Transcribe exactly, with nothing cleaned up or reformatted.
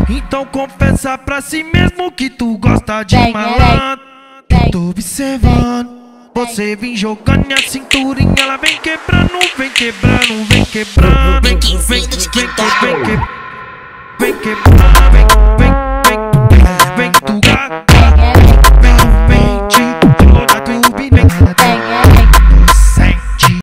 Então confessa pra si mesmo que tu gosta de Vem, malandro. vem, Tô observando você vem jogando minha cinturinha, ela vem quebrando, vem quebrando, vem quebrando, vem, vem, vem, vem, vem, vem, vem quebrando, vem, vem.